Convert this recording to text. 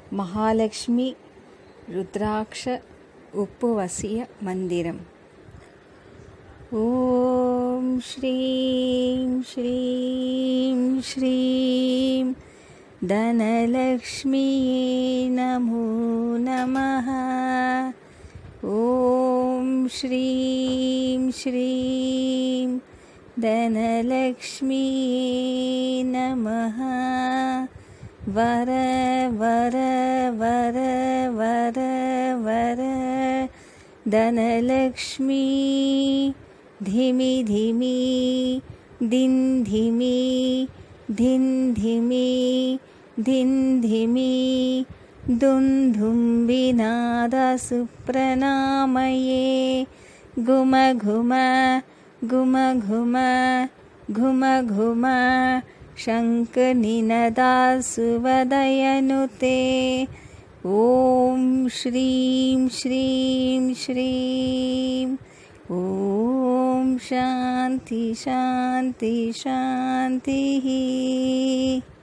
महालक्ष्मी रुद्राक्ष उपवसीय मंदिरम्। ॐ श्रीं श्रीं श्रीं धनलक्ष्मीये नमो नमः। ॐ श्रीं श्रीं धनलक्ष्मीये नमः। वर वर वर वर वर धनलक्ष्मी धिमि धिमि दिन धिमि धिन धिमि धिन धिमि दुं धुम्बिनाद सुप्रनामये घुम घुम घुम घुम घुम घुम शङ्खनिनदा सुवदयनुते। ॐ श्रीं श्रीं श्रीं ॐ शान्ति शान्ति शान्तिः।